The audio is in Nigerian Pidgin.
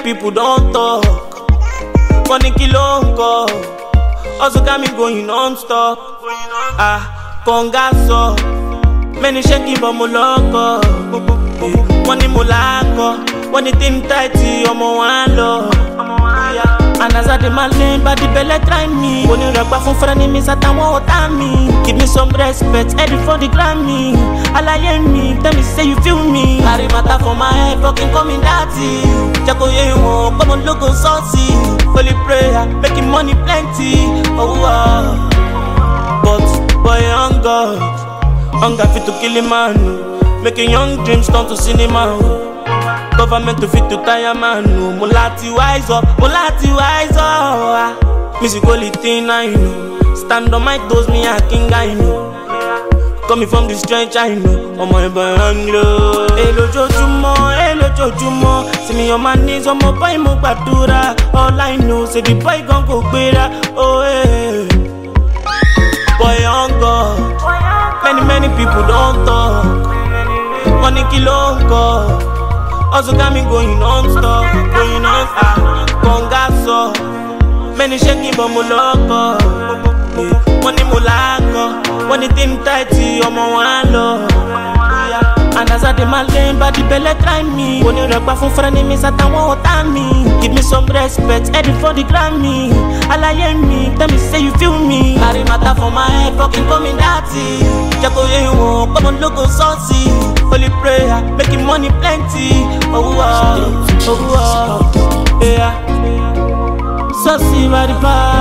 people don't talk. Money kilo unko. Also got me going non-stop. Congaso. Many shaking but mo loco. Money mo lako. When it in tighty, I'm one low. And as I demand lane, but the belly try me. When you rock back from friendly, miss at me. Give me some respect, ready for the Grammy. Allow me, tell me say you feel me. Carry matter for my head, fucking coming dirty. Jacko you won't come on look on Saucee. Holy prayer, making money plenty. But boy on God, hunger fit to kill a man. Making young dreams turn to cinema. Government to fit to tire man. Mulati wise up, mulati wise up. Music only thing I know. Stand on my toes, me a king I know. Coming from the stretch I know. I'm on my low. Hello Jojumo. See me on my knees, on my boy mo badura. All I know, say the boy gon' go better. Oh hey. Boy on God. Many people don't talk. Money kilo unko. Also got me going non-stop, Congaso. Many shaking but mo loco. Money mo lako. When it in tighty, I'm one low. And as I demand lane, but the belly try me. When you rock back from friendly, miss at me. Give me some respect, ready for the Grammy. Allow me, tell me say you feel me. Carry matter for my head, fucking coming dirty. Jacko you won't come on look on Saucee. Holy prayer, making money plenty. Yeah. Saucee by the bar.